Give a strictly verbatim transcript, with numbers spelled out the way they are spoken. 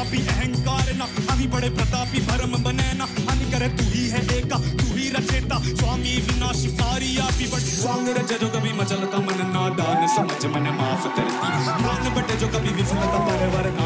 पापी अहंकार ना आदि बड़े प्रतापी भरम बने ना हानि करे तू ही है एका तू ही रचेता स्वामी विनाशी सारी आपी बट स्वांग रच जो कभी मचलता मन नादान समझ मन माफ करती प्राण बटे जो कभी विफलता परवर